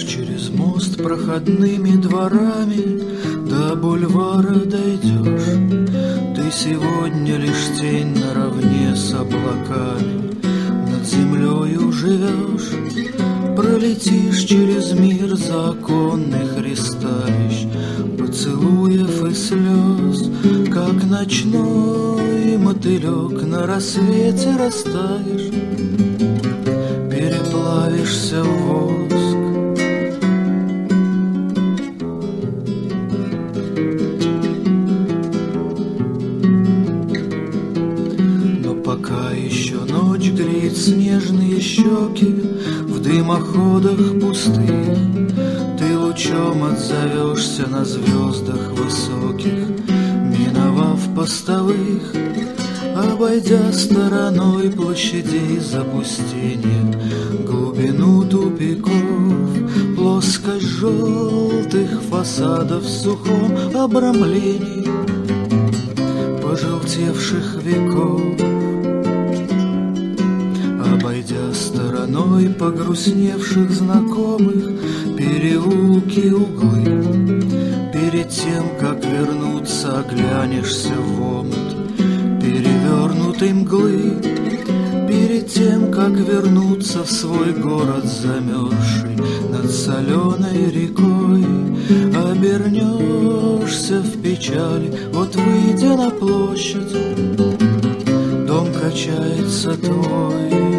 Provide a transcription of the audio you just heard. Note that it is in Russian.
Пройдешь через мост проходными дворами, до бульвара дойдешь. Ты сегодня лишь тень наравне с облаками, над землею живешь. Пролетишь через мир законных ристалищ, поцелуев и слез, как ночной мотылек на рассвете растаешь, переплавишься в воск. Но пока еще ночь греет снежные щеки в дымоходах пустых, ты лучом отзовешься на звездах высоких, миновав постовых, обойдя стороной площадей запустения, глубину тупиков, плоскость желтых фасадов в сухом обрамлении пожелтевших веков. Обойдя стороной погрустневших знакомых переулки, углы, перед тем, как вернуться, оглянешься в омут перевернутой мглы. Перед тем, как вернуться в свой город замерзший над соленой рекой, обернешься в печали, вот выйдя на площадь, дом качается твой.